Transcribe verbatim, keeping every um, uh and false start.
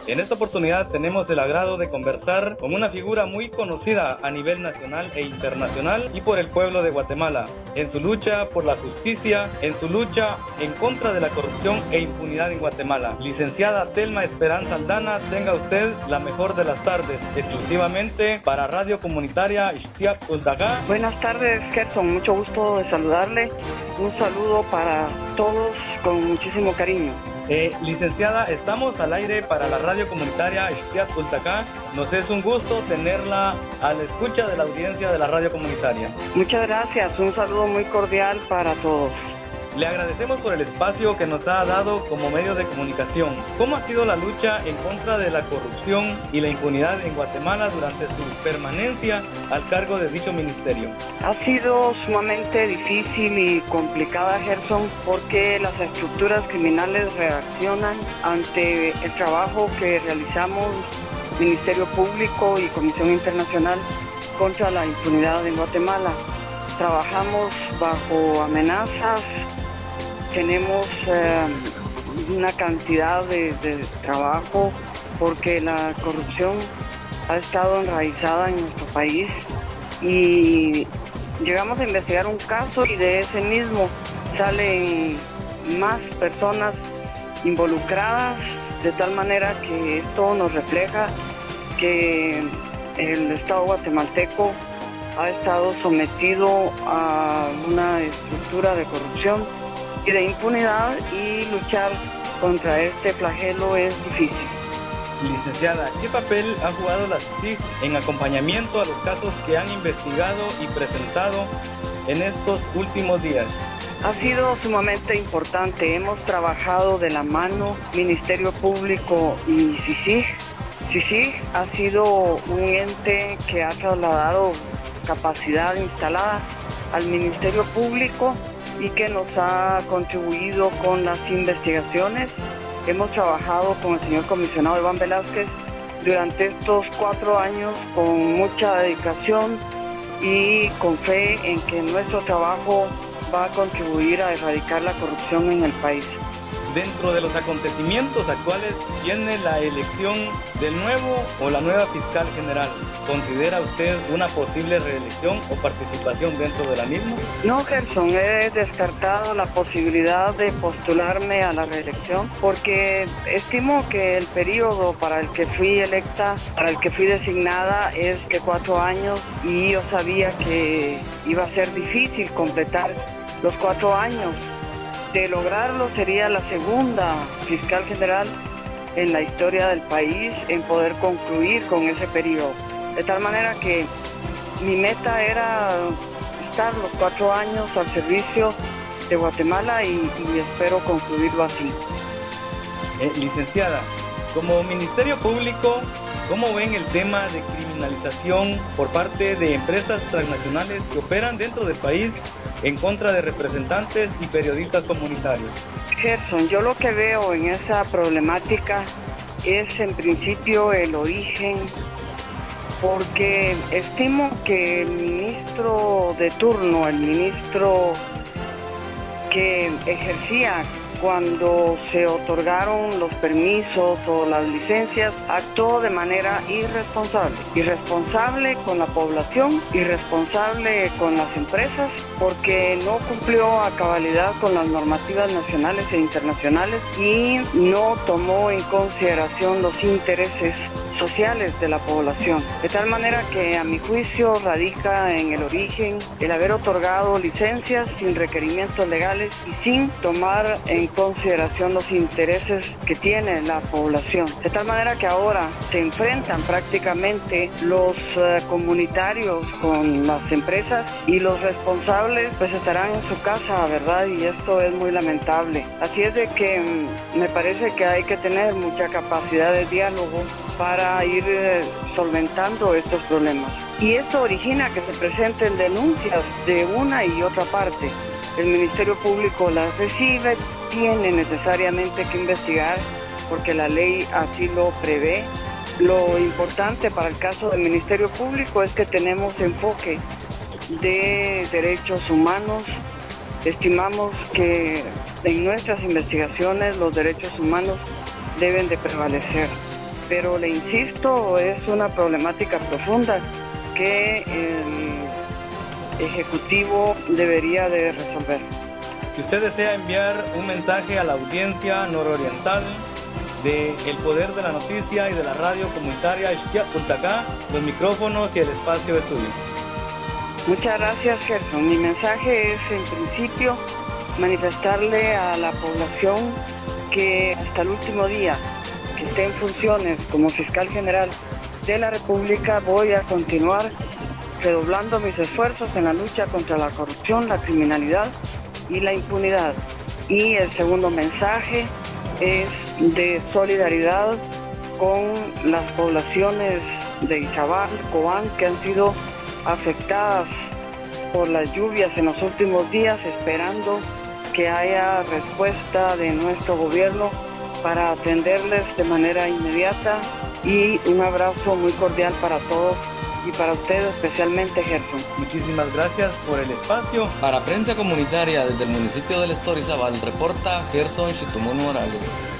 En esta oportunidad tenemos el agrado de conversar con una figura muy conocida a nivel nacional e internacional y por el pueblo de Guatemala, en su lucha por la justicia, en su lucha en contra de la corrupción e impunidad en Guatemala. Licenciada Telma Esperanza Aldana, tenga usted la mejor de las tardes, exclusivamente para Radio Comunitaria Ixtiap Ultacá. Buenas tardes, Gerson, mucho gusto de saludarle. Un saludo para todos con muchísimo cariño. Eh, licenciada, estamos al aire para la Radio Comunitaria Ixtiap Ultacá. Nos es un gusto tenerla a la escucha de la audiencia de la Radio Comunitaria. Muchas gracias, un saludo muy cordial para todos. Le agradecemos por el espacio que nos ha dado como medio de comunicación. ¿Cómo ha sido la lucha en contra de la corrupción y la impunidad en Guatemala durante su permanencia al cargo de dicho ministerio? Ha sido sumamente difícil y complicada, Gerson, porque las estructuras criminales reaccionan ante el trabajo que realizamos Ministerio Público y Comisión Internacional contra la impunidad en Guatemala. Trabajamos bajo amenazas. Tenemos eh, una cantidad de, de trabajo porque la corrupción ha estado enraizada en nuestro país y llegamos a investigar un caso y de ese mismo salen más personas involucradas, de tal manera que esto nos refleja que el Estado guatemalteco ha estado sometido a una estructura de corrupción y de impunidad, y luchar contra este flagelo es difícil. Licenciada, ¿qué papel ha jugado la C I C I G en acompañamiento a los casos que han investigado y presentado en estos últimos días? Ha sido sumamente importante. Hemos trabajado de la mano Ministerio Público y C I C I G. C I C I G ha sido un ente que ha trasladado capacidad instalada al Ministerio Público y que nos ha contribuido con las investigaciones. Hemos trabajado con el señor comisionado Iván Velázquez durante estos cuatro años con mucha dedicación y con fe en que nuestro trabajo va a contribuir a erradicar la corrupción en el país. Dentro de los acontecimientos actuales viene la elección del nuevo o la nueva fiscal general. ¿Considera usted una posible reelección o participación dentro de la misma? No, Gerson, he descartado la posibilidad de postularme a la reelección porque estimo que el periodo para el que fui electa, para el que fui designada es de cuatro años y yo sabía que iba a ser difícil completar los cuatro años. De lograrlo sería la segunda fiscal general en la historia del país en poder concluir con ese periodo. De tal manera que mi meta era estar los cuatro años al servicio de Guatemala y, y espero concluirlo así. Eh, licenciada, como Ministerio Público, ¿cómo ven el tema de criminalización por parte de empresas transnacionales que operan dentro del país en contra de representantes y periodistas comunitarios? Gerson, yo lo que veo en esa problemática es en principio el origen, porque estimo que el ministro de turno, el ministro que ejercía cuando se otorgaron los permisos o las licencias, actuó de manera irresponsable. Irresponsable con la población, irresponsable con las empresas, porque no cumplió a cabalidad con las normativas nacionales e internacionales y no tomó en consideración los intereses sociales de la población. De tal manera que a mi juicio radica en el origen el haber otorgado licencias sin requerimientos legales y sin tomar en consideración los intereses que tiene la población. De tal manera que ahora se enfrentan prácticamente los uh, comunitarios con las empresas y los responsables pues estarán en su casa, ¿verdad? Y esto es muy lamentable. Así es de que um, me parece que hay que tener mucha capacidad de diálogo para ir eh, solventando estos problemas. Y esto origina que se presenten denuncias de una y otra parte. El Ministerio Público las recibe, tiene necesariamente que investigar porque la ley así lo prevé. Lo importante para el caso del Ministerio Público es que tenemos enfoque de derechos humanos. Estimamos que en nuestras investigaciones los derechos humanos deben de prevalecer. pero le insisto, es una problemática profunda que el Ejecutivo debería de resolver. Si usted desea enviar un mensaje a la audiencia nororiental de El Poder de la Noticia y de la radio comunitaria Ixquiapuntacá, los micrófonos y el espacio es suyo. Muchas gracias, Gerson. Mi mensaje es, en principio, manifestarle a la población que hasta el último día que esté en funciones como fiscal general de la República voy a continuar redoblando mis esfuerzos en la lucha contra la corrupción, la criminalidad y la impunidad. Y el segundo mensaje es de solidaridad con las poblaciones de Izabal, Cobán, que han sido afectadas por las lluvias en los últimos días, esperando que haya respuesta de nuestro gobierno para atenderles de manera inmediata, y un abrazo muy cordial para todos y para ustedes especialmente, Gerson. Muchísimas gracias por el espacio. Para Prensa Comunitaria desde el municipio del Estorizabal, reporta Gerson Chitumono Morales.